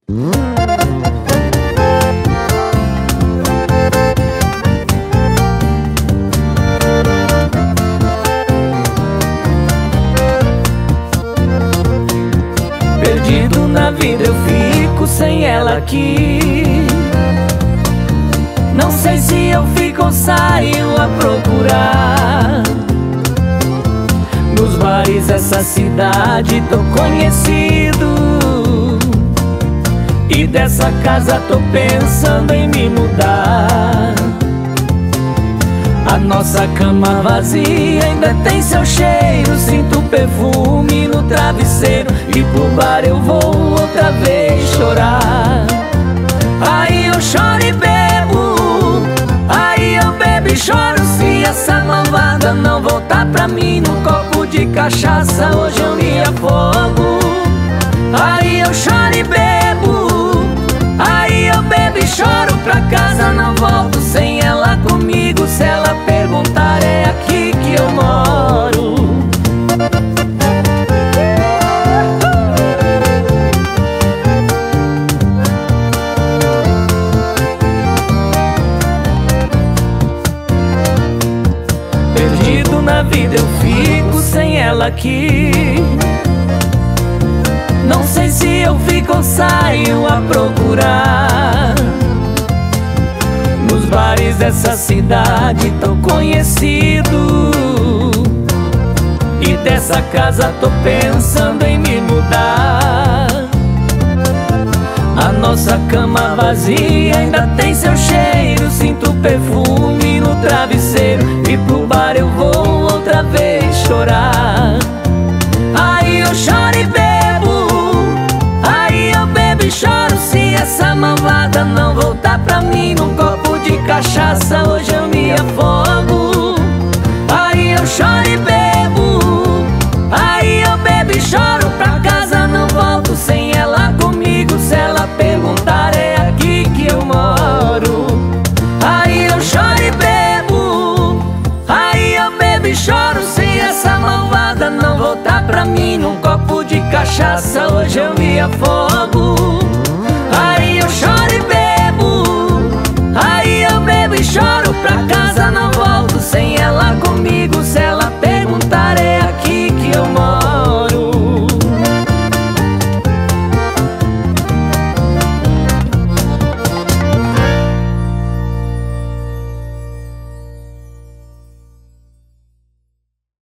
Perdido na vida eu fico sem ela aqui. Não sei se eu fico ou saio a procurar. Nos bares dessa cidade tô conhecido, e dessa casa tô pensando em me mudar. A nossa cama vazia ainda tem seu cheiro, sinto perfume no travesseiro, e pro bar eu vou outra vez chorar. Aí eu choro e bebo, aí eu bebo e choro. Se essa malvada não voltar pra mim num copo de cachaça, hoje eu me afogo. Aí eu choro e bebo, aí eu bebo e choro. Pra casa não volto sem ela comigo. Se ela perguntar, é aqui que eu moro. Perdido na vida eu fico sem ela aqui. Não sei se eu fico ou saio a procurar. Nos bares dessa cidade tô conhecido, e dessa casa tô pensando em me mudar. A nossa cama vazia ainda tem seu cheiro, sinto perfume no travesseiro, e pro bar eu vou outra vez chorar. Aí eu choro e bebo, aí eu bebo e choro. Se essa malvada não voltar pra mim num copo de cachaça, hoje eu me afogo. Aí eu choro e bebo, aí eu bebo e choro. Pra casa não volto sem ela comigo. Se ela perguntar, é aqui que eu moro. Aí eu choro e bebo, aí eu bebo e choro. Se essa malvada não voltar pra mim num copo de cachaça, hoje eu me afogo.